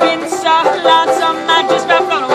been so lonesome, I just felt flown away.